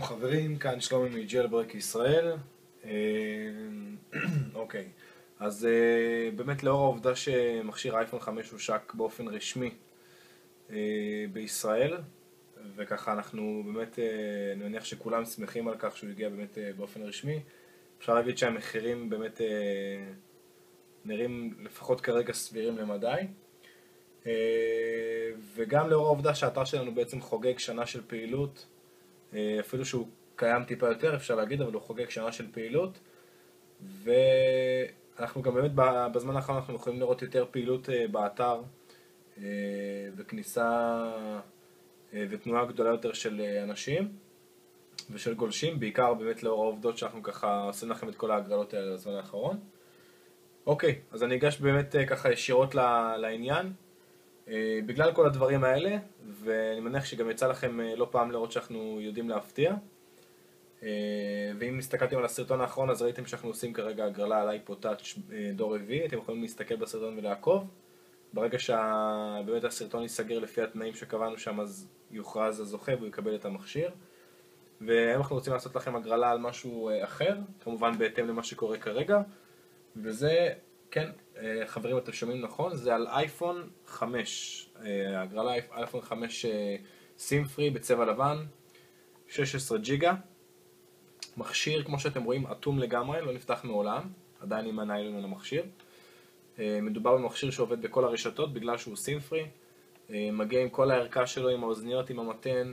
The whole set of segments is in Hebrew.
חברים, כאן שלומי מג'לברק ישראל. אוקיי, אז באמת לאור העובדה שמכשיר אייפון 5 הושק באופן רשמי בישראל, וככה אנחנו באמת, אני מניח שכולם שמחים על כך שהוא הגיע באמת באופן רשמי. אפשר להגיד שהמחירים באמת נראים לפחות כרגע סבירים למדי, וגם לאור העובדה שהאתר שלנו בעצם חוגג שנה של פעילות, אפילו שהוא קיים טיפה יותר אפשר להגיד, אבל הוא חוגג שנה של פעילות, ואנחנו גם באמת בזמן האחרון אנחנו יכולים לראות יותר פעילות באתר, וכניסה ותנועה גדולה יותר של אנשים ושל גולשים, בעיקר באמת לאור העובדות שאנחנו ככה עושים לכם את כל ההגרלות האלה בזמן האחרון. אוקיי, אז אני אגש באמת ככה ישירות לעניין. בגלל כל הדברים האלה, ואני מניח שגם יצא לכם לא פעם לראות שאנחנו יודעים להפתיע, ואם הסתכלתם על הסרטון האחרון אז ראיתם שאנחנו עושים כרגע הגרלה על אייפוד טאץ' דור רביעי. אתם יכולים להסתכל בסרטון ולעקוב. ברגע שבאמת הסרטון ייסגר לפי התנאים שקבענו שם, אז יוכרז הזוכה והוא יקבל את המכשיר. והיום אנחנו רוצים לעשות לכם הגרלה על משהו אחר, כמובן בהתאם למה שקורה כרגע, וזה, כן, חברים, אתם שומעים נכון, זה על אייפון 5, הגרלה אייפון 5 סים פרי בצבע לבן, 16 ג'יגה, מכשיר כמו שאתם רואים אטום לגמרי, לא נפתח מעולם, עדיין עם הניילון על המכשיר. מדובר במכשיר שעובד בכל הרשתות בגלל שהוא סים פרי, מגיע עם כל הערכה שלו, עם האוזניות, עם המתן,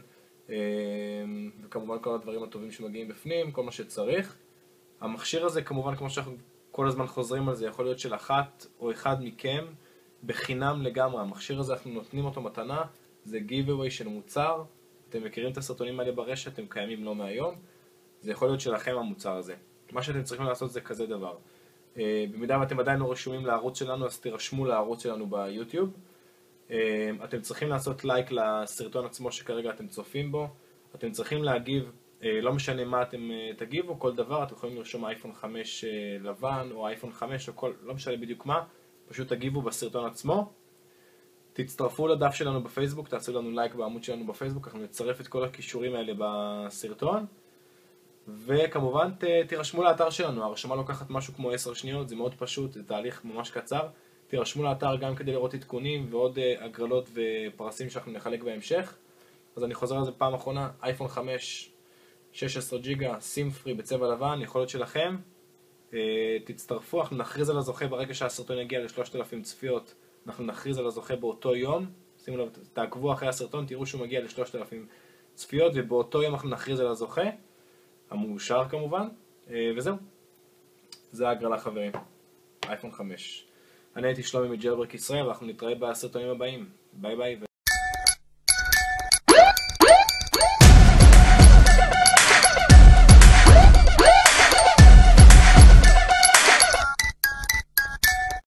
וכמובן כל הדברים הטובים שמגיעים בפנים, כל מה שצריך. המכשיר הזה כמובן, כמו שאנחנו כל הזמן חוזרים על זה, יכול להיות של אחת או אחד מכם בחינם לגמרי. המכשיר הזה אנחנו נותנים אותו מתנה, זה giveaway של מוצר. אתם מכירים את הסרטונים האלה ברשת, הם קיימים לא מהיום. זה יכול להיות שלכם המוצר הזה. מה שאתם צריכים לעשות זה כזה דבר. במידה ואתם עדיין לא רשומים לערוץ שלנו, אז תירשמו לערוץ שלנו ביוטיוב. אתם צריכים לעשות לייק לסרטון עצמו שכרגע אתם צופים בו. אתם צריכים להגיב, לא משנה מה אתם תגיבו, כל דבר, אתם יכולים לרשום אייפון 5 לבן או אייפון 5 או כל, לא משנה בדיוק מה, פשוט תגיבו בסרטון עצמו. תצטרפו לדף שלנו בפייסבוק, תעשו לנו לייק בעמוד שלנו בפייסבוק, אנחנו נצרף את כל הכישורים האלה בסרטון. וכמובן תירשמו לאתר שלנו, הרשמה לוקחת משהו כמו 10 שניות, זה מאוד פשוט, זה תהליך ממש קצר. תירשמו לאתר גם כדי לראות עדכונים ועוד הגרלות ופרסים שאנחנו נחלק בהמשך. אז אני חוזר על זה פעם אחרונה, אייפון 5 16 ג'יגה סים פרי בצבע לבן, יכול להיות שלכם. תצטרפו, אנחנו נכריז על הזוכה ברגע שהסרטון יגיע ל3,000 צפיות, אנחנו נכריז על הזוכה באותו יום. שימו לב, תעקבו אחרי הסרטון, תראו שהוא מגיע ל3,000 צפיות, ובאותו יום אנחנו נכריז על הזוכה המאושר כמובן, וזהו. זה ההגרלה חברים, אייפון 5. אני הייתי שלומי מג'לברק ישראל, ואנחנו נתראה בסרטונים הבאים. ביי ביי.